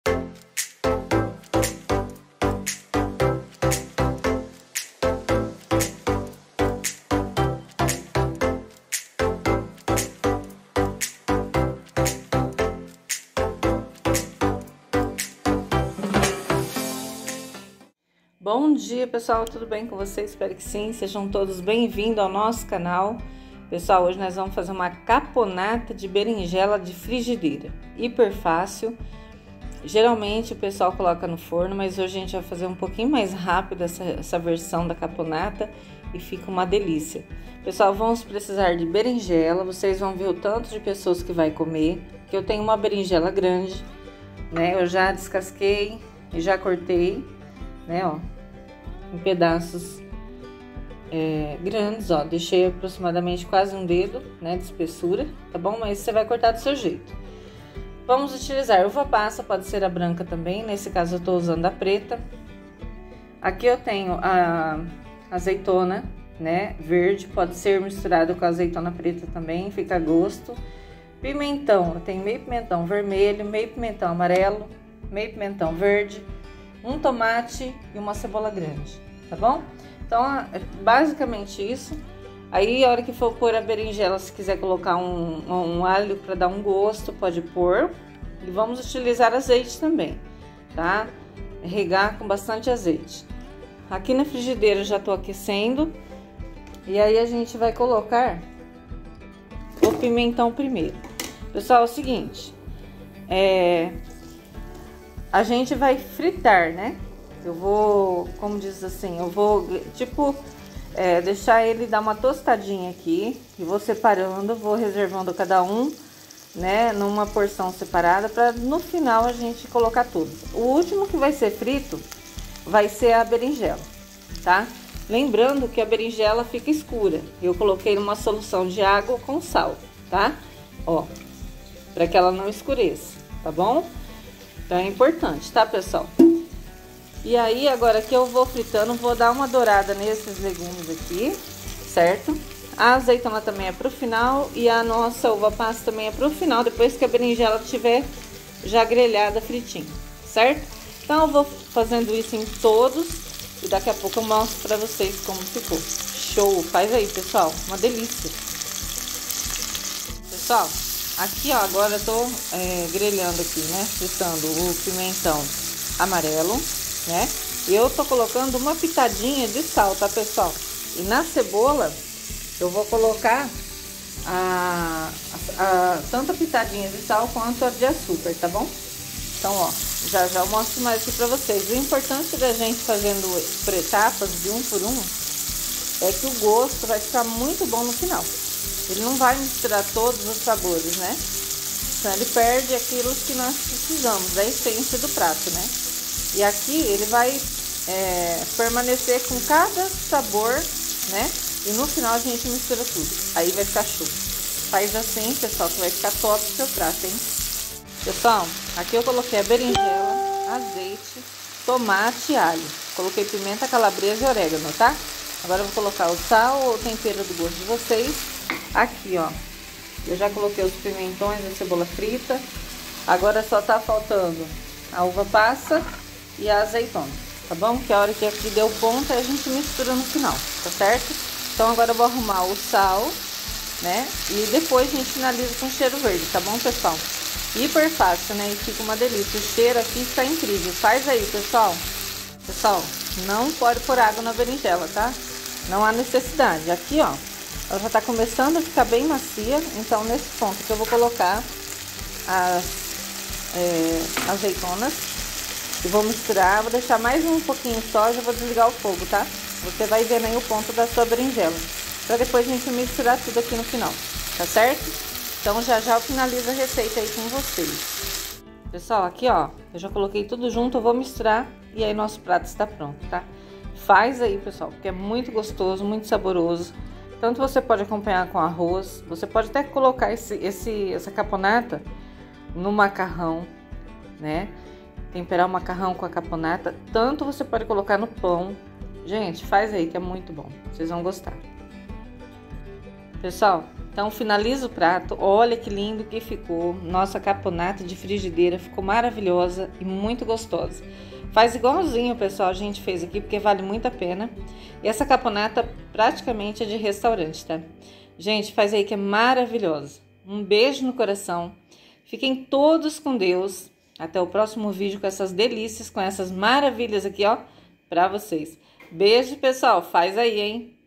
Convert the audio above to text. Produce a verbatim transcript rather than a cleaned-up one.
Bom dia, pessoal, tudo bem com vocês? Espero que sim, sejam todos bem-vindos ao nosso canal. Pessoal, hoje nós vamos fazer uma caponata de berinjela de frigideira, hiper fácil. Geralmente o pessoal coloca no forno, mas hoje a gente vai fazer um pouquinho mais rápido essa, essa versão da caponata e fica uma delícia. Pessoal, vamos precisar de berinjela, vocês vão ver o tanto de pessoas que vai comer, que eu tenho uma berinjela grande, né? Eu já descasquei e já cortei, né, ó, em pedaços é, grandes, ó, deixei aproximadamente quase um dedo, né, de espessura, tá bom? Mas você vai cortar do seu jeito. Vamos utilizar uva passa, pode ser a branca também, nesse caso eu tô usando a preta. Aqui eu tenho a azeitona, né, verde, pode ser misturado com a azeitona preta também, fica a gosto. Pimentão, eu tenho meio pimentão vermelho, meio pimentão amarelo, meio pimentão verde, um tomate e uma cebola grande, tá bom? Então, basicamente isso. Aí, a hora que for pôr a berinjela, se quiser colocar um, um alho para dar um gosto, pode pôr. E vamos utilizar azeite também, tá? Regar com bastante azeite. Aqui na frigideira eu já tô aquecendo. E aí, a gente vai colocar o pimentão primeiro. Pessoal, é o seguinte, é... a gente vai fritar, né? Eu vou, como diz assim, eu vou, tipo, é, deixar ele dar uma tostadinha aqui. E vou separando, vou reservando cada um, né? Numa porção separada, para no final a gente colocar tudo. O último que vai ser frito vai ser a berinjela, tá? Lembrando que a berinjela fica escura. Eu coloquei numa solução de água com sal, tá? Ó, para que ela não escureça, tá bom? Então é importante, tá, pessoal? E aí, agora que eu vou fritando, vou dar uma dourada nesses legumes aqui, certo? A azeitona também é pro final e a nossa uva passa também é pro final, depois que a berinjela estiver já grelhada, fritinha, certo? Então eu vou fazendo isso em todos e daqui a pouco eu mostro pra vocês como ficou. Show! Faz aí, pessoal, uma delícia! Pessoal, aqui, ó, agora eu tô é, grelhando aqui, né, fritando o pimentão amarelo, né, e eu tô colocando uma pitadinha de sal, tá, pessoal? E na cebola, eu vou colocar a, a, a, tanto a pitadinha de sal quanto a de açúcar, tá bom? Então, ó, já já eu mostro mais aqui pra vocês. O importante da gente fazendo por etapas, de um por um, é que o gosto vai ficar muito bom no final. Ele não vai misturar todos os sabores, né? Então ele perde aquilo que nós precisamos, da essência do prato, né? E aqui ele vai é, permanecer com cada sabor, né? E no final a gente mistura tudo. Aí vai ficar show. Faz assim, pessoal, que vai ficar top o seu prato, hein? Pessoal, aqui eu coloquei a berinjela, azeite, tomate e alho. Coloquei pimenta, calabresa e orégano, tá? Agora eu vou colocar o sal ou o tempero do gosto de vocês. Aqui, ó, eu já coloquei os pimentões e a cebola frita. Agora só tá faltando a uva passa e a azeitona, tá bom? Que a hora que aqui deu ponto, a gente mistura no final, tá certo? Então agora eu vou arrumar o sal, né? E depois a gente finaliza com cheiro verde, tá bom, pessoal? Hiper fácil, né? E fica uma delícia. O cheiro aqui está incrível. Faz aí, pessoal. Pessoal, não pode pôr água na berinjela, tá? Não há necessidade. Aqui, ó, ela já tá começando a ficar bem macia. Então, nesse ponto que eu vou colocar as é, azeitonas e vou misturar. Vou deixar mais um pouquinho só, já vou desligar o fogo, tá? Você vai ver aí o ponto da sua berinjela, pra depois a gente misturar tudo aqui no final, tá certo? Então, já já eu finalizo a receita aí com vocês. Pessoal, aqui, ó, eu já coloquei tudo junto, eu vou misturar e aí nosso prato está pronto, tá? Faz aí, pessoal, porque é muito gostoso, muito saboroso. Tanto você pode acompanhar com arroz, você pode até colocar esse, esse, essa caponata no macarrão, né? Temperar o macarrão com a caponata. Tanto você pode colocar no pão. Gente, faz aí que é muito bom. Vocês vão gostar. Pessoal, Então finaliza o prato, olha que lindo que ficou. Nossa caponata de frigideira ficou maravilhosa e muito gostosa. Faz igualzinho, pessoal, a gente fez aqui porque vale muito a pena. E essa caponata praticamente é de restaurante, tá? Gente, faz aí que é maravilhosa. Um beijo no coração. Fiquem todos com Deus. Até o próximo vídeo com essas delícias, com essas maravilhas aqui, ó, pra vocês. Beijo, pessoal. Faz aí, hein?